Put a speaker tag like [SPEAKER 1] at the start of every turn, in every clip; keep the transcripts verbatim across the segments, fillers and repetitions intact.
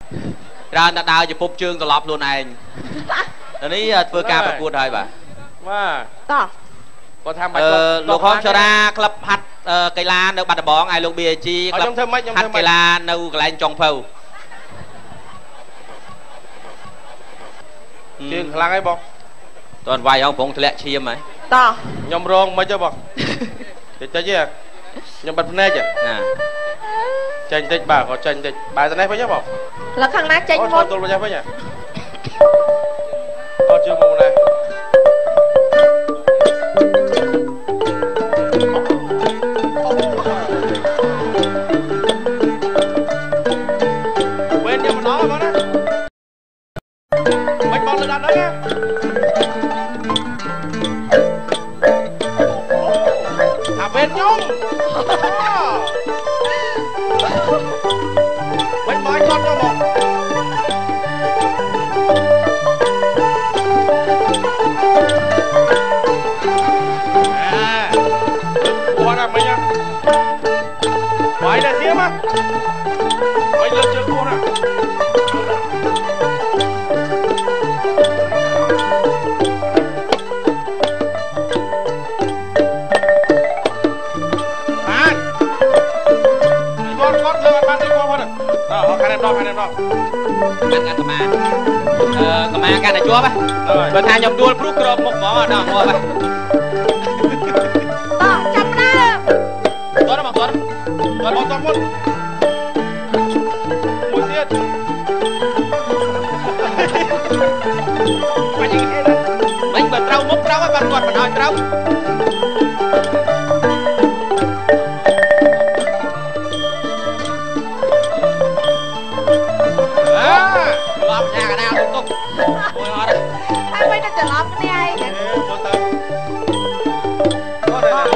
[SPEAKER 1] ร้านดาวจะพบเชิงตลอดluôn này ตอนนี้เพื่อการประกวดได้ป่ะ
[SPEAKER 2] ว่า
[SPEAKER 3] ต่อ
[SPEAKER 2] ก็ทำไป
[SPEAKER 1] ลูกของชาดาคลับพัดไกลาในบัตรบองไอ้ลูกเบียจีคลับพัดไกลาในไกลจงเผา
[SPEAKER 2] จึงพลังไอ้บอก
[SPEAKER 1] ตอนวัยของผมทะเลเชียมไหม
[SPEAKER 3] ต่อย
[SPEAKER 2] มรองไม่จะบอกเดี๋ยวจะแยกยมบัตรแน่จ้ะใจเด็ดบ่าขอใจเด็ดบ่าตอนไหนพ่อจะบอก
[SPEAKER 3] แล้วข้างหน้าใจหมด
[SPEAKER 2] ตัวพ่อจะพ่อเนี่ยเอาเชื่อมเลยเว้นเดี๋ยวมันน้อยมานะไม่บอลระดับนั้นนะถ้าเป็นยงไม่บอลชนก็บอกMày là xiêm á mày lên chơi cô nè bạn con con lên bạn đi qua qua được ờ khai em đo khai em đo
[SPEAKER 1] ăn ăn cầm à ờ cầm à cái này chúa ba rồi thay nhom đuôi prút crom một mỏ đỏ mua ba
[SPEAKER 3] ต่อจับหน้า
[SPEAKER 1] ตัวđó bằngตัวđó
[SPEAKER 2] Toàn bộ toàn bộ Mùi xiết Mày nhìn thế đó
[SPEAKER 1] Mình bật trâu múc trâu á bật quạt bật hỏi trâu À Lọp nhà cả nào tung tung Mùi hoa đó
[SPEAKER 3] Anh mới nó chờ lọp cái này
[SPEAKER 2] Ê mùi tơ Có đây này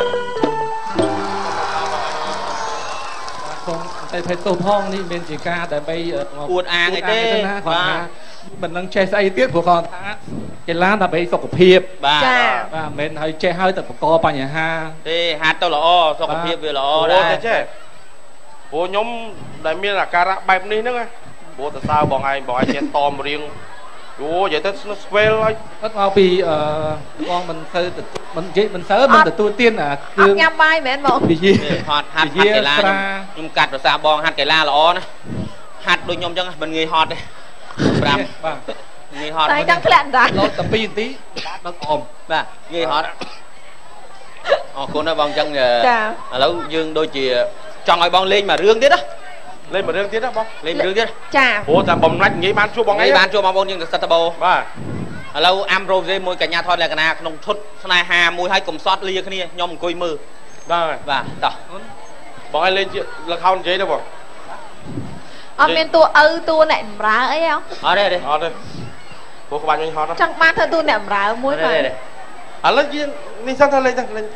[SPEAKER 4] แต่ไทยตัวพ่องนี่เป็นจีกาแต่ไป
[SPEAKER 1] ปวดอ่างไอ้เต้
[SPEAKER 4] มันนั่งแช่ใส่เตี้ยผัวคอนเจล้านแต่ไปสกปรก
[SPEAKER 1] บ้า
[SPEAKER 4] เม็นให้แช่ให้แต่ปกปัญญาฮะ
[SPEAKER 1] เต้ฮัตตัวละอ้อสกปรกเวลาอ้อได้
[SPEAKER 2] ใช่โบยมได้มีหลักการะแบบนี้นึกไงโบแต่ซาบอกไงบอกไอ้เจนตอมเรียงโอ้ยแต่สเวลเลย
[SPEAKER 4] ก็เอาปีกองมันเซอร์มันเยมันเซอร์มันแต่ตัวเตี้ยนอ่ะ
[SPEAKER 3] คือยำใบแม่นบอก
[SPEAKER 4] ปียี่
[SPEAKER 1] ฮอตฮัดฮัดไก่ลายุ่งกัดภาษาบองฮัดไก่ลาละอ้อนะฮัดโดยยมจังมันเงยฮอตเลยปรำเงยฮอต
[SPEAKER 3] ใส่จังแผลนดัก
[SPEAKER 4] เราแต่ปีนี้เราอม
[SPEAKER 1] บ้าเงยฮอตอ๋อคนนั้นบองจังแล้วยืงโดยจีจังไอ้บองเล่นมาเรื่องนี้đó
[SPEAKER 2] lên một đường tiếp đó bông
[SPEAKER 1] lên một đường tiếp
[SPEAKER 3] chà
[SPEAKER 2] ủa ta bông lách nghĩ bán chua bông
[SPEAKER 1] ấy bán chua bông bông nhưng sắt bò
[SPEAKER 2] ba
[SPEAKER 1] lâu am rose môi cả nhà thôi là cái nào nông thốt này hà môi hai cùng sót lia cái này nhom cùi mưa
[SPEAKER 2] rồi
[SPEAKER 1] và tao
[SPEAKER 2] bông ai lên là không chế đâu bông
[SPEAKER 3] ở bên tua ư tua nẹm rá ấy không
[SPEAKER 1] ở đây đây
[SPEAKER 2] ở đây bố có bao nhiêu hot đó
[SPEAKER 3] chẳng ban thôi tua nẹm rá muối mà
[SPEAKER 2] à lên kia đi sang thân lên sang lên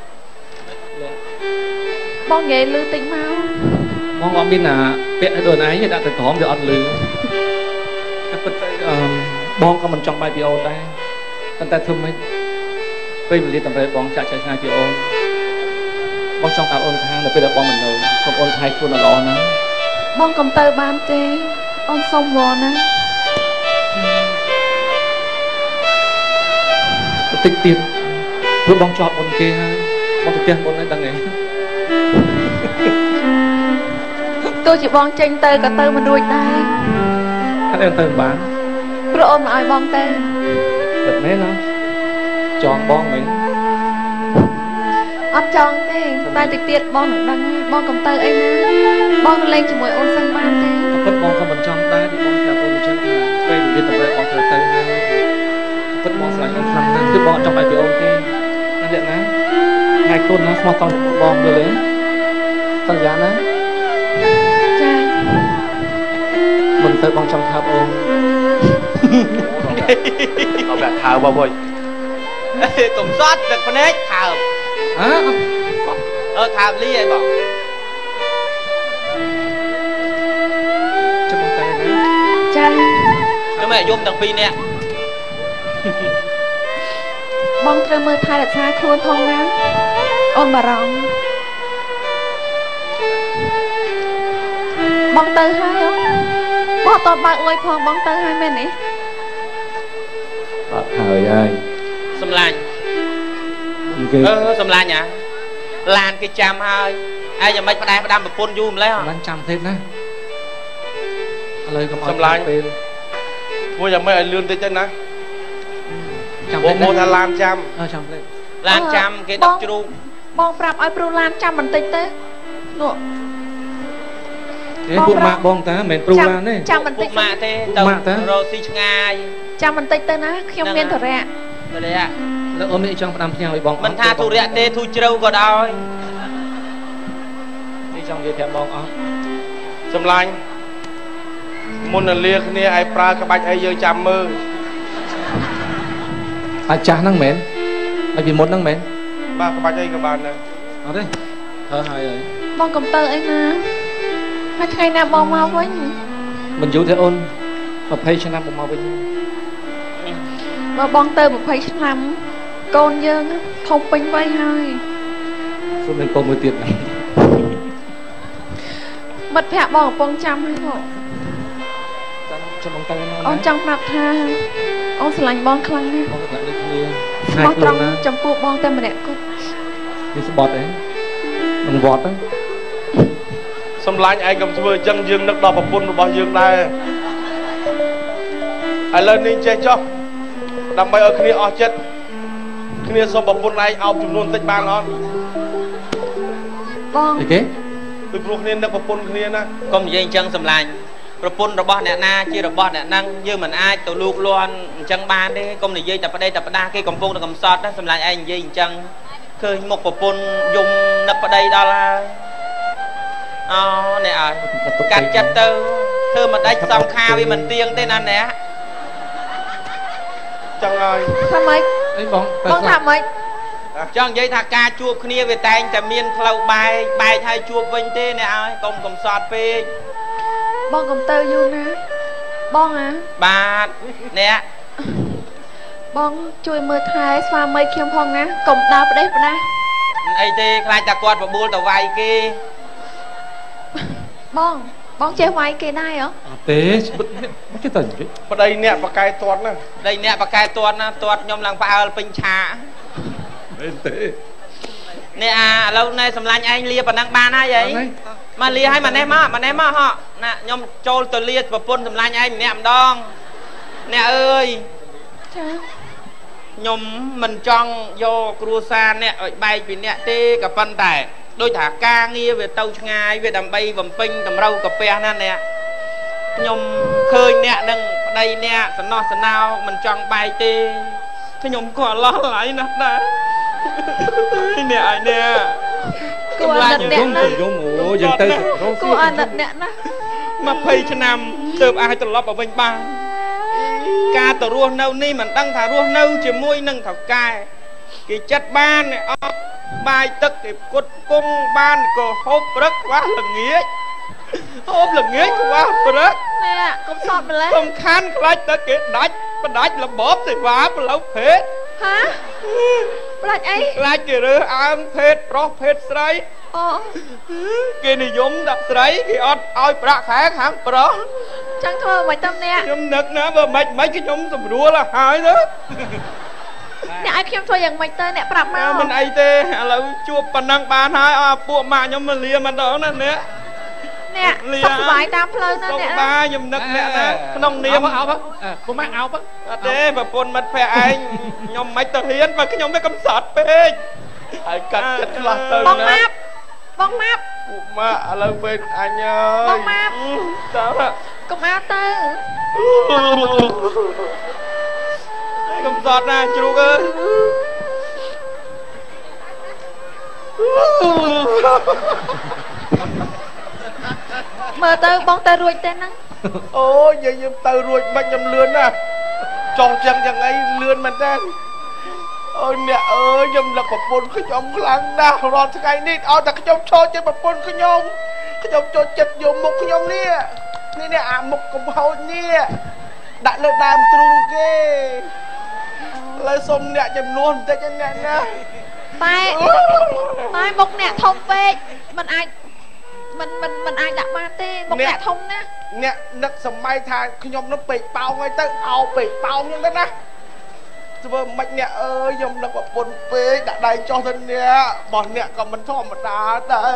[SPEAKER 3] bông nghề lư tính mau
[SPEAKER 4] มองว่าบินอ่ะเปียโดนไอ้ยังได้แต่หอมเดี๋ยวอัดลือถ้าเป็นบองก็มันจังใบพีโอได้ตั้งแต่ทุ่มไม่ไปมันเรียนตั้งแต่บองจะใช้งานพีโอบองจังเอาโอนทางแต่เป็นแต่บองมันเลยผมโอนไทยคุณละล้อนะ
[SPEAKER 3] บองคอมเตอร์บ้านเจออนส่งวอนะ
[SPEAKER 4] ติดติดเพื่อบองจอบบนเกฮะบองติดเตียงบนนั้นดังไง
[SPEAKER 3] tôi chỉ bong tranh tơ cả tơ mà đuôi tay
[SPEAKER 4] các em tơ bán
[SPEAKER 3] rồi ôm ai bong tơ
[SPEAKER 4] được mấy nó tròn bong mấy
[SPEAKER 3] ấp tròn thế tay trực tiếp bong được đăng bong cầm tơ anh bong lên chỉ mỗi ôn sân ban thế
[SPEAKER 4] phất bong không mình trong tay thì bong theo ôn chân đây được đi tập về bong thời tơ phất bong lại không thầm năng cứ bong trong bài biểu ôn thế năng điện á hai con nó không còn bong được lớn tăng giá đấy mình tới bong trong tháp ôm
[SPEAKER 2] không đặt thảo bao bôi
[SPEAKER 1] cùng sót được con ấy thảo
[SPEAKER 4] hả
[SPEAKER 1] ờ thảo ly vậy bỏ
[SPEAKER 4] cho bong tay đấy
[SPEAKER 3] cha
[SPEAKER 1] cho mẹ dùng thằng pin nè
[SPEAKER 3] bong trơ mơ thay đặt xa khuôn phong á ôm bà rong bong tơ hai không บอตอนบ่ายอวยพองบ้องเตอร์ให้แม่นี่
[SPEAKER 4] បាត់ហើយហើយ
[SPEAKER 1] សំឡាញ់អឺសំឡាញ់ហ៎ឡានគេចាំហើយឯងយ៉ាងម៉េចផ្ដែផ្ដាំប្រពន្ធយូរម្លេះ
[SPEAKER 4] សំឡាញ់ចាំទៀតណាឥឡូវកុំឲ្យ
[SPEAKER 2] សំឡាញ់ពេលធ្វើយ៉ាងម៉េចឲ្យលឿនតិចទៅណា
[SPEAKER 4] ចាំ
[SPEAKER 2] បងបងថាឡានចាំ
[SPEAKER 4] អើចាំទៀត
[SPEAKER 1] ឡានចាំគេដឹកជ្រូក
[SPEAKER 3] បងប្រាប់ឲ្យព្រុសឡានចាំបន្តិចទៅនោះ
[SPEAKER 4] ទេពួកម៉ាក់បងតាមិនមែនព្រុសឡានទេ
[SPEAKER 3] ចាំបន្តិច
[SPEAKER 1] ពួកម៉ាក់ទេទៅរកស៊ីឆ្ងាយ
[SPEAKER 3] ចាំបន្តិចទៅណាខ្ញុំមានធរៈ
[SPEAKER 1] ធរៈ
[SPEAKER 4] លើអូននេះចង់ផ្ដាំផ្ញើឲ្យបង
[SPEAKER 1] មិនថាធរៈទេធូរជ្រៅក៏ដោយ
[SPEAKER 4] នេះចង់និយាយប្រាប់បងអស់
[SPEAKER 2] សំឡាញ់មុននឹងលាគ្នាឲ្យប្រើក្បាច់អីយើងចាំមើល
[SPEAKER 4] អាចចាស់ហ្នឹងមែនហើយពីមុនហ្នឹងមែន
[SPEAKER 2] បាទក្បាច់អីក៏បានដែរ
[SPEAKER 4] អត់ទេហើហើយហើយ
[SPEAKER 3] បងកំតើអីណាហើយថ្ងៃណាបងមកវិញ
[SPEAKER 4] មិនយូរទេអូនยี่สิบឆ្នាំបងមកវិញ
[SPEAKER 3] បើបងទៅยี่สิบឆ្នាំកូនយើងធំពេញវ័យហើយ
[SPEAKER 4] សុំមានកូនមួយទៀតណា
[SPEAKER 3] មិត្តភ័ក្ដិបងកំពុងចាំហើយបង
[SPEAKER 4] ចាំចាំបងទៅណា
[SPEAKER 3] អូនចង់ប្រាប់ថាអូនស្រឡាញ់បងខ្លាំងណាស់
[SPEAKER 4] បងស្រឡាញ់ដូចគ្នា
[SPEAKER 3] បងត្រង់ចំពោះបងតែម្នាក់គត់
[SPEAKER 4] នេះស្បត់អីនឹងវត្តហ្នឹង
[SPEAKER 2] សំឡាញ់ឯងកុំធ្វើអញ្ចឹងយើងនឹកដល់ប្រពន្ធរបស់យើងដែរឥឡូវនេះចេះចុះដើម្បីឲ្យគ្នាអស់ចិត្តគ្នាសុំប្រពន្ធឯងអោបចំនួនតិចបានអត់
[SPEAKER 3] បង
[SPEAKER 4] អីគេ
[SPEAKER 2] ពីព្រោះគ្នានឹកប្រពន្ធគ្នាណា
[SPEAKER 1] កុំនិយាយអញ្ចឹងសំឡាញ់ប្រពន្ធរបស់អ្នកណាជារបស់អ្នកហ្នឹងយើងមិនអាចទៅលូកលាន់អញ្ចឹងបានទេកុំនិយាយតែប្តីតែផ្ដាគេកំពុងតែកំសត់ណាសំឡាញ់ឯងនិយាយអញ្ចឹងឃើញមុខប្រពន្ធយំនឹកប្តីដល់ហើយអូនេះអើកាត់ចិត្តទៅធ្វើមិនដេចសំខាវាមិនទៀងទេណាអ្នក
[SPEAKER 2] ចឹងហើយ
[SPEAKER 3] ថាម៉េច
[SPEAKER 4] អីបង
[SPEAKER 3] បងថាម៉េច
[SPEAKER 1] ចង់និយាយថាការជួបគ្នាវាតែងតែមានផ្លូវបែកបែកហើយជួបវិញទេអ្នកអើយកុំកំសត់ពេក
[SPEAKER 3] បងកុំទៅយូរណាបងអា
[SPEAKER 1] បាទអ្នក
[SPEAKER 3] បងជួយមើលថែស្វាមីខ្ញុំផងណាកុំដើរផ្ដេសផ្ដាស់
[SPEAKER 1] អីទេខ្លាចតែគាត់បបួលទៅវាយគេ
[SPEAKER 3] បងបងចេះវាយគេដែរហ៎
[SPEAKER 4] អត់ទេមកគេទៅនិយាយ
[SPEAKER 2] ប្តីអ្នកបកែទាត់ណា
[SPEAKER 1] ប្តីអ្នកបកែទាត់ណាទាត់ខ្ញុំឡើងផ្អើលពេញឆា
[SPEAKER 4] មែនទេ
[SPEAKER 1] នេះអាឥឡូវណែសម្លាញ់ឯងលាប៉ុណ្ណឹងបានហើយអីមកលាឲ្យម៉ណេះមកម៉ណេះមកហ៎ណាខ្ញុំចូលទៅលាប្រពន្ធសម្លាញ់ឯងម្នាក់ម្ដងអ្នកអើយ
[SPEAKER 3] ចា
[SPEAKER 1] ខ្ញុំមិនចង់យកគ្រួសារអ្នកឲ្យបែកពីអ្នកទេក៏ប៉ុន្តែដូចថាការងារវាទៅឆ្ងាយវាដើម្បីបំពេញតម្រូវកាពះណាអ្នកខ្ញុំឃើញអ្នកនឹងប្តីអ្នកសំណោះសំណៅមិនចង់បែកទេខ្ញុំក៏អឡោះហើយណាស់ដែរអ្នកឯនេះ
[SPEAKER 3] គួរអាណិតអ្នកណា
[SPEAKER 4] យំអូយើងទៅ
[SPEAKER 3] គួរអាណិតអ្នកណា
[SPEAKER 1] ยี่สิบឆ្នាំទើបអាចត្រឡប់មកវិញបានការទៅរស់នៅនេះមិនដឹងថារស់នៅជាមួយនឹងថៅកែគេចិត្តបានអត់បាយទឹកគេគត់គង់បានក៏ហូបព្រឹកខ្វះល្ងាចហូបល្ងាចខ្វះព្រឹក
[SPEAKER 3] ណែកុំសតម្លេះ
[SPEAKER 1] សំខាន់ខ្លាចតែគេដាច់បដាច់លបបសេវាផ្លូវភេទ
[SPEAKER 3] ហាផ្លាច់អី
[SPEAKER 1] ខ្លាចគេរើសអើងភេទប្រុសភេទស្រី
[SPEAKER 3] អូ
[SPEAKER 1] គេនិយមដាក់ស្រីគេអត់ឲ្យប្រាក់ខែខាងប្រុស
[SPEAKER 3] ចឹងធ្វើមិនតាមអ្នក
[SPEAKER 1] ខ្ញុំនឹកណាបើមិនមិនខ្ញុំស្រួលហើយទៅ
[SPEAKER 3] អ្នកឲ្យខ្ញុំធ្វើយ៉ាងម៉េចទៅអ្នកប្រាប់មក
[SPEAKER 1] មិនអីទេឥឡូវជួបប៉ុណ្ណឹងបានហើយអើពួកម៉ាក់ខ្ញុំមកលាម្ដងណាអ្នក
[SPEAKER 3] អ្នកសុខសប្បាយតាមផ្លូវណា
[SPEAKER 1] អ្នកសុខសប្បាយខ្ញុំនឹកអ្នកណាក្នុងនាម
[SPEAKER 4] អោបពួកម៉ាក់អោប
[SPEAKER 1] អត់ទេប្រពន្ធមិត្តភក្តិឯងខ្ញុំមិនទៅហ៊ានបើខ្ញុំមិនកំសត់ពេក
[SPEAKER 2] ហើយកាត់ចិត្តខ្លះទៅ
[SPEAKER 3] បងម៉ាប់បងម៉ាប់
[SPEAKER 2] ពួកម៉ាក់ឥឡូវពេលអញអើយ
[SPEAKER 3] បងម៉ាប់
[SPEAKER 2] តើ
[SPEAKER 3] កុំមកទៅ
[SPEAKER 1] កំសត់ណាជ្រូកអើយ
[SPEAKER 3] មើលទៅបងទៅរួចទេហ្នឹង
[SPEAKER 2] អូយយាយយើងទៅរួចមិនខ្ញុំលឿនណាចង់ចឹងយ៉ាងអីលឿនមែនទេអូយអ្នកអើយខ្ញុំនឹកប្រពន្ធខ្ញុំខ្លាំងណាស់រាល់ថ្ងៃនេះឲ្យតែខ្ញុំចូលចិត្តប្រពន្ធខ្ញុំខ្ញុំចូលចិត្តយកមុខខ្ញុំនេះនេះនេះអាមុខកំហូចនេះដាក់លើដើមទ្រូងគេលើសុំអ្នកចំនួនបន្តិចអ្នកណា
[SPEAKER 3] តែតែមុខអ្នកធំពេកមិនអាចមិនមិនមិនអាចដាក់បានទេមុខអ្នកធំណា
[SPEAKER 2] អ្នកនឹកសម័យថាខ្ញុំនឹងពេកប៉ោងហើយទៅអោពេកប៉ោងហ្នឹងទៅណាធ្វើមិនអ្នកអើយខ្ញុំនឹកប្រពន្ធពេកដាក់ដៃចុះទៅអ្នករបស់អ្នកក៏មិនធម្មតាដែរ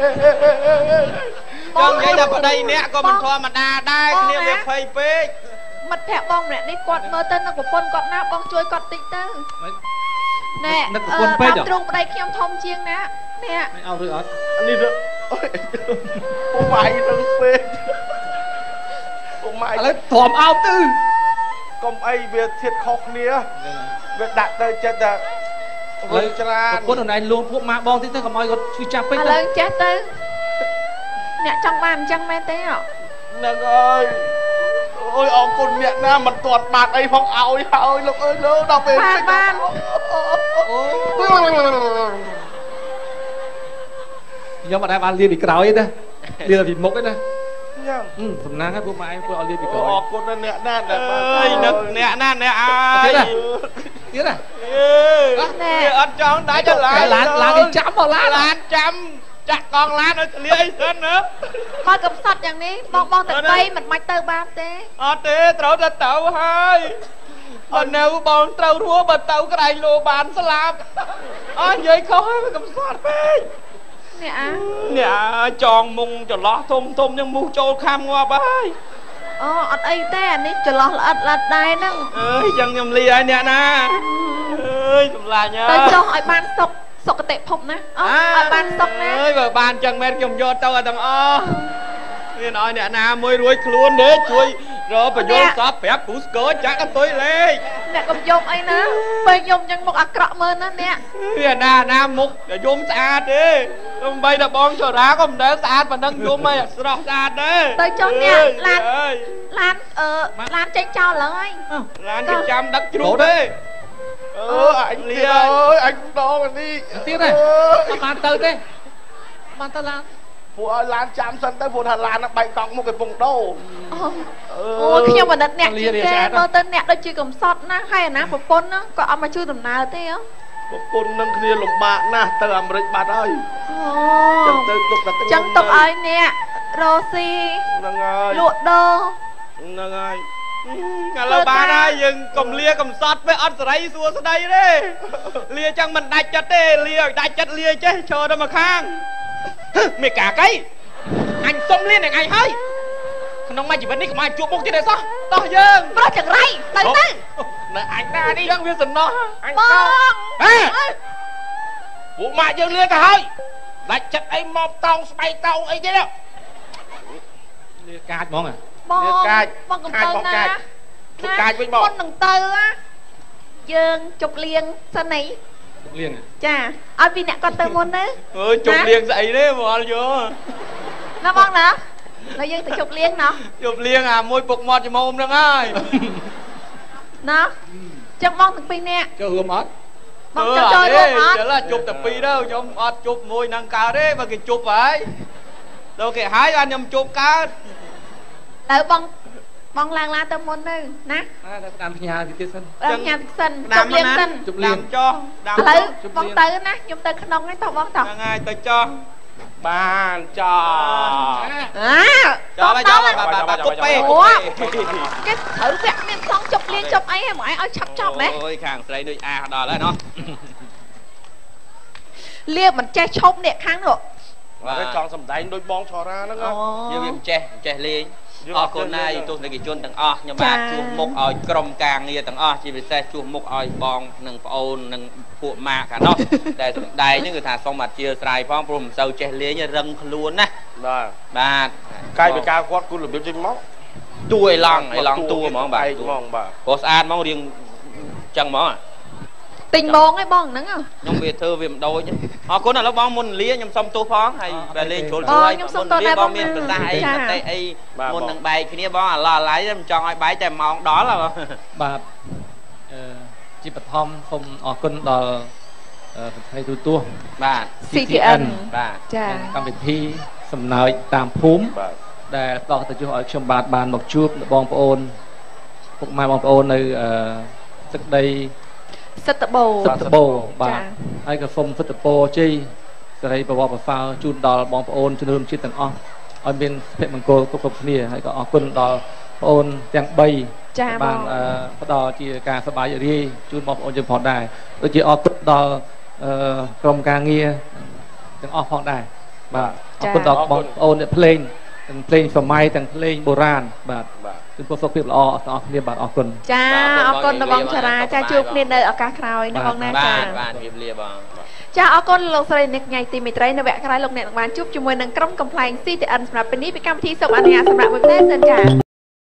[SPEAKER 1] ចឹងនិយាយថាប្តីអ្នកក៏មិនធម្មតាដែរគ្នាវាភ័យពេក
[SPEAKER 3] មិត្តភក្តិបងម្នាក់នេះគាត់មើលទៅនឹកប្រពន្ធគាត់ណាបងជួយគាត់តិចទៅណែនឹកប្រពន្ធពេកទ្រង់ប្តីខ្ញុំធំជាងណាអ្នក
[SPEAKER 4] មិនអោឬអត់
[SPEAKER 2] នេះអូម៉ៃនឹងពេកអូម៉ៃឥឡូវ
[SPEAKER 4] ទ្រាំអោបទៅ
[SPEAKER 2] កុំអីវាធៀបខុសគ្នាវាដាក់ទៅចិត្តតែ
[SPEAKER 4] វល់ច្រើនប្រពន្ធអូនឯងលួងពួកម៉ាបងតិចទៅកុំឲ្យគាត់ឈឺចាប់ពេក
[SPEAKER 3] ទៅឥឡូវចេះទៅអ្នកចង់បានអញ្ចឹងមែនទេ
[SPEAKER 2] ហ្នឹងហើយអូយអរគុណអ្នកណាមិនទាន់បានអីផងឲ្យហើយលោកអើយលោកដល់ពេល
[SPEAKER 3] បានបាន
[SPEAKER 4] ខ្ញុំអត់ដែរបានលៀនពីក្រោយទេលៀនពីមុខទេណា
[SPEAKER 2] យ៉ាង
[SPEAKER 4] សំណាងហើយពួកម៉ែពួកអត់លៀនពីក្រោយ
[SPEAKER 2] អរគុណអ្នកណាដែលបាន
[SPEAKER 1] អើយនឹកអ្នកណាអ្នកអើយ
[SPEAKER 4] ទៀតណា
[SPEAKER 1] អើអត់ចង់ដាច់ឡាន
[SPEAKER 4] ឡានឡាននេះចាំមកឡាន
[SPEAKER 1] ឡានចាំចាក់កងឡានឲ្យធ្លាអីសិនណា
[SPEAKER 3] មកកំសត់យ៉ាងនេះបងបងទៅដីមិនបាច់ទៅបានទេ
[SPEAKER 1] អត់ទេត្រូវតែទៅហើយអត់នៅបងត្រូវរស់បើទៅក្តែងលោបានស្លាប់អត់និយាយខុសហើយកំសត់ពេក
[SPEAKER 3] អ្នកអា
[SPEAKER 1] អ្នកចងមុងចន្លោះធំធំនឹងមូសចូលខាំងាប់ហើយ
[SPEAKER 3] អូអត់អីទេអានេះចន្លោះល្អិតល្អិតដែរហ្នឹង
[SPEAKER 1] អើយចឹងខ្ញុំលីហើយអ្នកណាអើយសម្លាញ់ហើយ
[SPEAKER 3] ទៅចុះឲ្យបានសុខសុគតិភពណាអូឲ្យបានសុខណា
[SPEAKER 1] អើយបើបានចឹងមែនខ្ញុំយកទៅឲ្យទាំងអស់មានឲ្យអ្នកណាមួយរួយខ្លួនទេជួយរកបញ្យល់សពប្រាប់គ្រូស្គរចាក់កន្ទុយលេខ
[SPEAKER 3] អ្នកកុំយកអីណាពេលខ្ញុំចឹងមុខអាក្រក់មើលណាអ្នក
[SPEAKER 1] វាណាណាមុខយំស្អាតទេខ្ញុំបីតែបងចរាក៏មិនដែលស្អាតប៉ុណ្ណឹងយំឲ្យស្រស់ស្អាតទេ
[SPEAKER 3] ទៅចុះអ្នកឡានឡានអឺឡានចេញចោលហើយ
[SPEAKER 1] ឡានគេចាំដឹកជ្រូកទេ
[SPEAKER 2] អឺអញលីអើយអញដងនេះ
[SPEAKER 4] ទៀតទេមិនបានទៅទេបានទៅឡាន
[SPEAKER 2] ពួកឲ្យឡានចាំសិនទៅព្រោះថាឡានហ្នឹងបែកកង់មុខគេពងដោ
[SPEAKER 3] អូអូខ្ញុំបណ្ឌិតអ្នកជាគេមើលទៅអ្នកដូចជាកំសត់ណាស់ហើយអាណាប្រពន្ធហ្នឹងក៏អត់មកជួយដំណើរទេហ៎
[SPEAKER 2] ប្រពន្ធនឹងគ្នាលំបាកណាស់ទៅអាមេរិកបាត់ហើយ
[SPEAKER 3] អូចឹង
[SPEAKER 2] ទៅទុកតែ
[SPEAKER 3] ចឹងទុកឲ្យអ្នករស់ស៊ី
[SPEAKER 2] ហ្នឹងហើយ
[SPEAKER 3] លក់ដូរ
[SPEAKER 2] ហ្នឹងហើយ
[SPEAKER 1] ឥឡូវបានហើយយើងកុំលាកំសត់ពេកអត់សេរីសួស្ដីទេលាចឹងមិនដាច់ចិត្តទេលាឲ្យដាច់ចិត្តលាចេះឈរទៅមកខាងមេកាកៃអញសុំលៀននឹងឯងហើយក្នុងមួយជីវិតនេះកុំឲ្យជួបមុខទៀតទេសោះតោះយើង
[SPEAKER 3] ប្រុសចង្រៃទៅទៅ
[SPEAKER 1] នៅអញណានេះចឹងវាសំណោះ
[SPEAKER 3] អញបង
[SPEAKER 1] ហេពួកម៉ាក់យើងលៀនទៅហើយដាច់ចិត្តអីមកតោងស្បែកតោងអីទៀត
[SPEAKER 4] លៀនកាចហ្មង
[SPEAKER 3] បង
[SPEAKER 1] កាច
[SPEAKER 3] បងកំទៅណា
[SPEAKER 1] ជប់កាចវិញបង
[SPEAKER 3] មុននឹងទៅយើងជប់លៀងសិនអី
[SPEAKER 4] លៀង
[SPEAKER 3] ចាឲ្យពីអ្នកគាត់ទៅមុនទៅ
[SPEAKER 1] អើយជប់លៀងស្អីទេមកយក
[SPEAKER 3] ណាបងណាហើយយើងទៅជប់លៀងណោះ
[SPEAKER 1] ជប់លៀងអាមួយពុកមាត់ច្មោមហ្នឹងហើយ
[SPEAKER 3] ណាចឹងបងទាំងពីរនាក់
[SPEAKER 4] ចូលរួមអត់
[SPEAKER 3] បងចូលចូលរួមអត់
[SPEAKER 1] ចុះជប់តែពីរទៅខ្ញុំអត់ជប់មួយនឹងកើតទេបើគេជប់ហើយដល់គេហើយបានខ្ញុំជប់កើត
[SPEAKER 3] ទៅបងបងឡើងឡានទៅមុនទៅណា
[SPEAKER 4] ទៅតាមផ្ញើទៀតសិន
[SPEAKER 3] ផ្ញើសិនជប់លៀងសិន
[SPEAKER 1] ជប់លៀងចោះ
[SPEAKER 3] ឥឡូវបងទៅណាខ្ញុំទៅក្នុងហ្នឹងតោះបងតោះ
[SPEAKER 1] ហ្នឹងហើយទៅចោះ
[SPEAKER 2] បានចោះ
[SPEAKER 3] អា
[SPEAKER 1] ចោះចោះបាទគប់ពេក
[SPEAKER 3] គេត្រូវពាក់មានខ្លងជប់លៀងជប់អីហ្នឹងមកឲ្យឆាប់ចប់ណា
[SPEAKER 1] អូយខាងស្រីដូចអាដល់ហើយណោះ
[SPEAKER 3] លៀងមិនចេះឈប់នេះខាងនោះ
[SPEAKER 2] បាទចង់សំដែងដូចបងឆរាហ្នឹង
[SPEAKER 1] យើងវាមិនចេះមិនចេះលេងអរគុណណាយទស្សនិកជនទាំងអស់ខ្ញុំបាទជួបមុខឲ្យក្រុមការងារទាំងអស់ជាពិសេសជួបមុខឲ្យបងនិងប្អូននិងពួកម៉ាក់ខាងនោះតែសម្ដែងហ្នឹងគឺថាសូមអធិស្ឋានផងព្រោះមិនសូវចេះលេងរឹងខ្លួនណា
[SPEAKER 2] បាទ
[SPEAKER 1] បាទ
[SPEAKER 2] កាយវិការគាត់គូរបៀបចេញមក
[SPEAKER 1] តួឯឡង់ឯឡង់តួហ្មងបាទ
[SPEAKER 2] ហ្មងបាទ
[SPEAKER 1] ព្រោះស្អាតហ្មងរៀងចឹងហ្មង
[SPEAKER 3] ទិញបងឯបងហ្នឹង
[SPEAKER 1] ខ្ញុំវាធ្វើវាមិនដូចអរគុណឥឡូវបងមុនលាខ្ញុំសុំទោសផងហើយបែរលេងជ្រុលជួយ
[SPEAKER 3] ខ្ញុំសុំទោសដែរ
[SPEAKER 1] បងមានប្រសាសន៍អីតែអីមុននឹងបែកគ្នាបងអាឡឡៃមិនចង់ឲ្យបែកតែម៉ោងដល់ហ៎
[SPEAKER 4] បាទអឺជាបឋមសូមអរគុណដល់ប្រធានទូទស្សន៍
[SPEAKER 1] បាទ
[SPEAKER 3] ซี ที เอ็น
[SPEAKER 1] បាទ
[SPEAKER 3] ចា
[SPEAKER 4] កម្មវិធីសំណើចតាមភូមិដែលផ្ដល់ទៅជួយឲ្យខ្ញុំបាទបានមកជួបបងប្អូនពុកម៉ែបងប្អូននៅទឹកដី
[SPEAKER 3] សិទ្ធិបូ
[SPEAKER 4] សិទ្ធិបូបាទហើយក៏សូមសិទ្ធិបូជ័យសេរីប្រវត្តិប្រសើរជូនដល់បងប្អូនជនរួមជាតិទាំងអស់ឲ្យមានភពមង្គលគ្រប់គ្រប់គ្នាហើយក៏អរគុណដល់បងអូនទាំងបីបានផ្ដល់ជាការសប្បាយរីករាយជូនបងប្អូនយើងផងដែរដូចជាអរគុណដល់ក្រុមការងារទាំងអស់ផងដែរបាទអរគុណដល់បងប្អូនអ្នកភ្លេងទាំងភ្លេងសម័យទាំងភ្លេងបុរាណបាទគឺពុទ្ធសុខភាពល្អអស់ទាំងអស់គ្នាបាទអរគុណ
[SPEAKER 3] ចាអរគុណដល់បងចារាចាជួបគ្នានៅឱកាសក្រោយណាបងណាចា
[SPEAKER 1] បាទបាទជម្រាបលាបង
[SPEAKER 3] ចាអរគុណលោកស្រីអ្នកញ៉ៃទីមេត្រីនៅវគ្គក្រោយលោកអ្នកនឹងបានជួបជាមួយនឹងក្រុមកំ pl ែង ស៊ី ទី អិន សម្រាប់ពេលនេះពីកម្មវិធីសូមអនុញ្ញាតសម្រាប់មួយផ្លែសិនចា